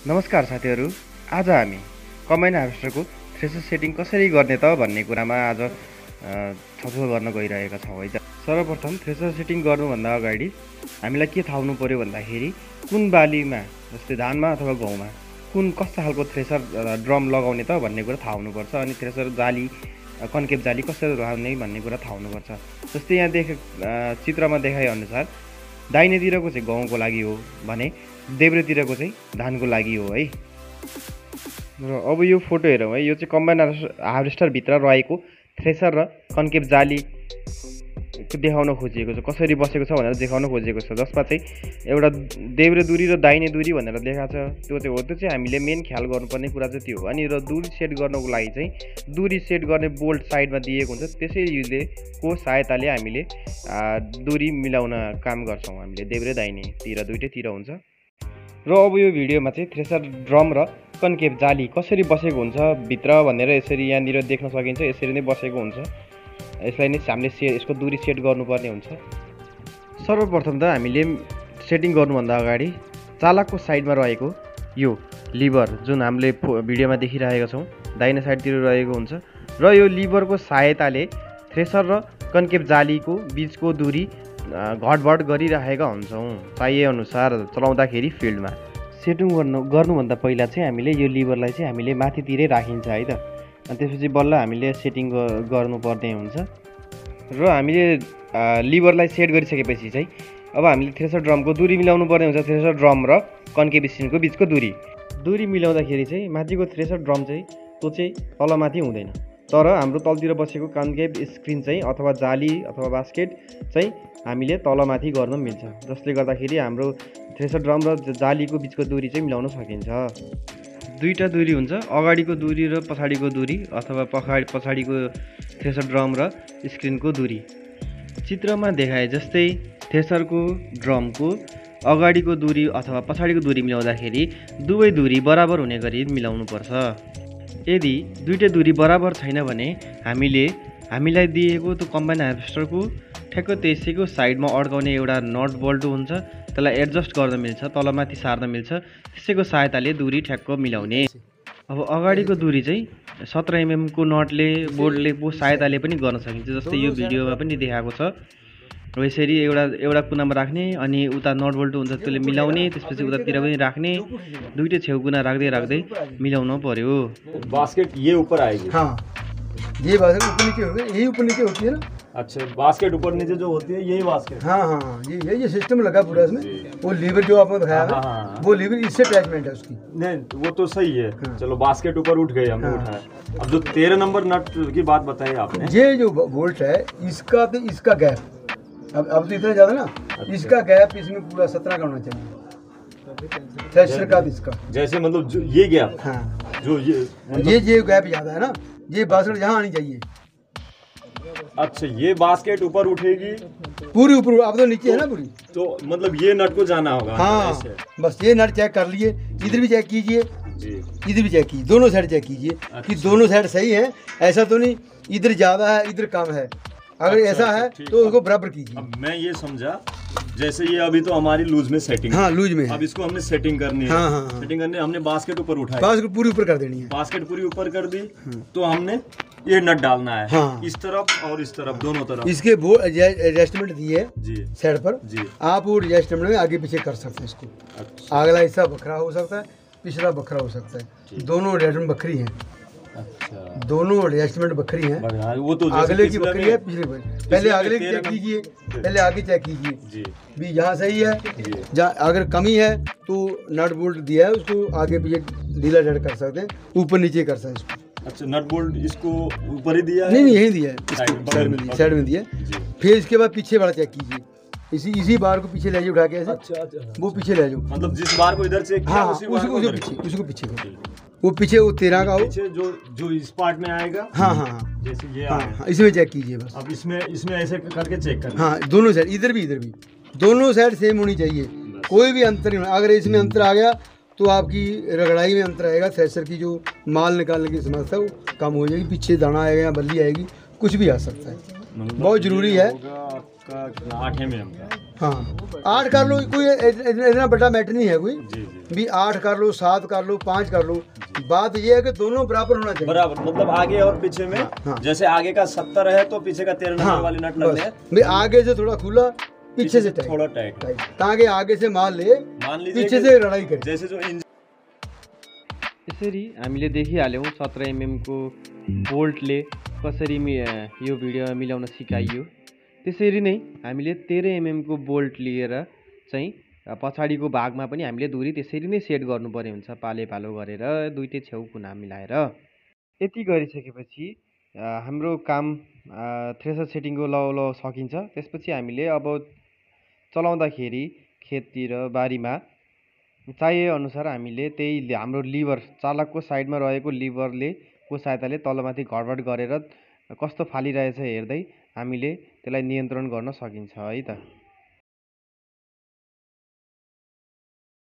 नमस्कार साथीहरू, आज हामी कम्बाइन हार्भेस्टरको थ्रेसर सेटिङ कसरी गर्ने त भन्ने कुरामा आज छलफल गर्न गइरहेका छौँ है त। सर्वप्रथम थ्रेसर सेटिङ गर्नुभन्दा अगाडि हामीलाई के थाहा हुनु पर्यो भन्दाखेरि कुन बालीमा जस्तै धानमा अथवा गहुँमा कुन कस्तो खालको थ्रेसर ड्रम लगाउने त भन्ने कुरा थाहा हुनुपर्छ। अनि थ्रेसर जाली कन्केभ जाली कसरी लगाउने भन्ने कुरा थाहा हुनुपर्छ। जस्तै यहाँ चित्रमा देखाए अनुसार दाहिनेतिरको चाहिँ गहुँको लागि हो भने देब्रेतिरको चाहिँ धानको लागि हो है। र अब यो फोटो हेरौँ है, यो चाहिँ कम्बाइन हार्भेस्टरभित्र रहेको थ्रेसर र कन्केभ जाली देखाउन खोजिएको छ, कसरी बसेको छ भनेर देखाउन खोजिएको छ। जसमा चाहिँ एउटा देब्रे दुरी र दाहिने दुरी भनेर देखाएको छ, त्यो चाहिँ हामीले मेन ख्याल गर्नुपर्ने कुरा चाहिँ त्यो हो। अनि र दुरी सेट गर्नको लागि चाहिँ दुरी सेट गर्ने बोल्ट साइडमा दिएको हुन्छ, त्यसैको सहायताले हामीले दुरी मिलाउन काम गर्छौँ। हामीले देब्रे दाहिनेतिर दुइटैतिर हुन्छ। र अब यो भिडियोमा चाहिँ थ्रेसर ड्रम र कन्केभ जाली कसरी बसेको हुन्छ भित्र भनेर यसरी यहाँनिर देख्न सकिन्छ। यसरी नै बसेको हुन्छ, यसलाई नै हामीले यसको दुरी सेट गर्नुपर्ने हुन्छ। सर्वप्रथम त हामीले सेटिङ गर्नुभन्दा अगाडि चालकको साइडमा रहेको यो लिभर जुन हामीले भिडियोमा देखिरहेका छौँ दाहिने साइडतिर रहेको हुन्छ, र यो लिभरको सहायताले थ्रेसर र कन्केभ जालीको बिचको दुरी घटबड गरिरहेका हुन्छौँ चाहिएअनुसार चलाउँदाखेरि फिल्डमा। सेटिङ गर्नुभन्दा पहिला चाहिँ हामीले यो लिभरलाई चाहिँ हामीले माथितिरै राखिन्छ है त। अनि त्यसपछि बल्ल हामीले सेटिङ गर्नुपर्ने हुन्छ। र हामीले लिभरलाई सेट गरिसकेपछि चाहिँ अब हामीले थ्रेसर ड्रमको दुरी मिलाउनु पर्ने हुन्छ। थ्रेसर ड्रम र कन्केभ स्क्रिनको बिचको दुरी मिलाउँदाखेरि चाहिँ माथिको थ्रेसर ड्रम चाहिँ त्यो चाहिँ तलमाथि हुँदैन, तर हाम्रो तलतिर बसेको कन्केभ स्क्रिन चाहिँ अथवा जाली अथवा बास्केट चाहिँ हामीले तलमाथि गर्न मिल्छ। जसले गर्दाखेरि हाम्रो थ्रेसर ड्रम र जालीको बिचको दुरी चाहिँ मिलाउन सकिन्छ। दुईवटा दुरी हुन्छ, अगाडिको दुरी र पछाडिको दुरी अथवा पछाडिको थ्रेसर ड्रम र स्क्रिनको दुरी। चित्रमा देखाए जस्तै थ्रेसरको ड्रमको अगाडिको दुरी अथवा पछाडिको दुरी मिलाउँदाखेरि दुवै दुरी बराबर हुने गरी मिलाउनुपर्छ। यदि दुईटै दुरी बराबर छैन भने हामीलाई दिएको त्यो कम्बाइन हार्भेस्टरको ठ्याक्क त्यसैको साइडमा अड्काउने एउटा नट बोल्ट हुन्छ, त्यसलाई एडजस्ट गर्न मिल्छ, तलमाथि सार्न मिल्छ। त्यसैको सहायताले दुरी ठ्याक्क मिलाउने। अब अगाडिको दुरी चाहिँ 17 mm को नटले बोल्टले सहायताले पनि गर्न सकिन्छ। जस्तै यो भिडियोमा पनि देखाएको छ। र यसरी एउटा कुनामा राख्ने, अनि उता नट बोल्ट हुन्छ त्यसले मिलाउने, त्यसपछि उतातिर पनि राख्ने, दुईटै छेउ कुना राख्दै मिलाउन पर्यो। बास्केट ये ऊपर आएगी। हाँ, ये बास्केट ऊपर नीचे होगी, यही ऊपर नीचे होती है ना। अच्छा, बास्केट ऊपर नीचे जो होती है यही बास्केट। हाँ, ये सिस्टम लगा पूरा इसमें। वो लीवर जो आपने दिखाया है वो लीवर इससे अटैचमेंट है उसकी। नहीं वो तो सही है। चलो बास्केट ऊपर उठ गए, हमने उठाया। अब जो 13 नंबर नट की बात बताई आपने, ये जो बोल्ट है इसका तो इसका गैप अब तो इतना ज्यादा ना। इसका गैप इसमें पूरा 17 का होना चाहिए थ्रेसर का। इसका जैसे मतलब जो ये गैप, हाँ जो ये गैप ज्यादा है ना, ये बास्केट यहाँ आनी चाहिए। अच्छा, ये बास्केट ऊपर उठेगी पूरी ऊपर, अब तो नीचे है ना पूरी, तो मतलब ये नट को जाना होगा। हाँ बस ये नट चेक कर लिए, इधर भी चेक कीजिए, इधर भी चेक कीजिए, दोनों साइड चेक कीजिए कि दोनों साइड सही है। ऐसा तो नहीं इधर ज्यादा है इधर कम है, अगर ऐसा है तो उसको बराबर कीजिए। अब मैं ये समझा, जैसे ये अभी तो हमारी लूज में सेटिंग, हाँ लूज में, अब इसको हमने सेटिंग करनी है। हाँ। सेटिंग करने हमने बास्केट ऊपर उठाया, बास्केट पूरी ऊपर कर देनी है। बास्केट पूरी ऊपर कर दी तो हमने ये नट डालना है। हाँ। इस तरफ और इस तरफ दोनों तरफ। इसके वो एडजस्टमेंट दिए जी साइड पर जी, आप वो एडजस्टमेंट में आगे पीछे कर सकते हैं इसको। अच्छा। अगला हिस्सा बखरा हो सकता है, पिछला बखरा हो सकता है, दोनों एडजस्टमेंट बखरी हैं। अच्छा, दोनों एडजस्टमेंट बखरी हैं। वो तो अगले की बकरी है, पिछले बकरी। पहले अगले की चेक कीजिए, पहले आगे चेक कीजिए जी भी यहाँ सही है। जहाँ अगर कमी है तो नट बोल्ट दिया है उसको आगे पीछे ढीला ढाल कर सकते हैं, ऊपर नीचे कर सकते हैं इसको। अच्छा, नट बोल्ट इसको ऊपर ही दिया है? नहीं यही दिया है, साइड में दिया है। फिर इसके बाद पीछे वाला चेक कीजिए, इसी बार को पीछे ले जाओ उठा के ऐसे। अच्छा, वो पीछे ले जाओ, मतलब जिस बार को इधर चेक किया हाँ उसी बार को उसको पीछे करो। वो पीछे वो 13 का हो, पीछे जो इस पार्ट में आएगा। हाँ जैसे ये हाँ, इसमें चेक कीजिए बस। अब इसमें ऐसे करके चेक करना। हाँ दोनों साइड, इधर भी दोनों साइड सेम होनी चाहिए, कोई भी अंतर नहीं होना। अगर इसमें अंतर आ गया तो आपकी रगड़ाई में अंतर आएगा, थ्रेसर की जो माल निकालने की समस्या वो कम हो जाएगी, पीछे दाना आएगा या बल्ली आएगी, कुछ भी आ सकता है। बहुत जरूरी है आपका कितना 8 mm का। हाँ 8 कर लो, कोई इतना बड़ा मैटर नहीं है कोई जी जी भी। 8 कर लो, 7 कर लो, 5 कर लो। बात ये है कि दोनों बराबर होना चाहिए। बराबर, मतलब आगे और पीछे में। हाँ। जैसे आगे का 70 है तो पीछे का 13 नंबर वाली नट लगने हैं। भाई आगे से थोड़ा खुला, पीछे से टाइट, थोड़ा टाइट। ताकि आगे से माल ले, मान लीजिए पीछे कि से लड़ाई करे। जैसे जो इंजन यसरी हामीले देखिहाल्यौँ 17 mm को बोल्टले कसरी यो भिडियोमा मिलाउन सिकाइयो। त्यसरी नै हामीले 13 mm को बोल्ट लिएर चाहिँ पछाडिको भागमा पनि हामीले धुरी त्यसरी नै सेट गर्नुपर्ने हुन्छ, पाले पालो गरेर दुईटै छेउ कुना मिलाएर। यति गरिसकेपछि हाम्रो काम थ्रेसर सेटिङको ल सकिन्छ। त्यसपछि हामीले अब चलाउँदाखेरि खेततिर बारीमा चाहिए अनुसार हामीले त्यही हाम्रो लिभर, चालकको साइडमा रहेको लिभरले को सहायताले तलमाथि घडबड गरेर कस्तो फालिरहेछ हेर्दै हामीले त्यसलाई नियन्त्रण गर्न सकिन्छ है त।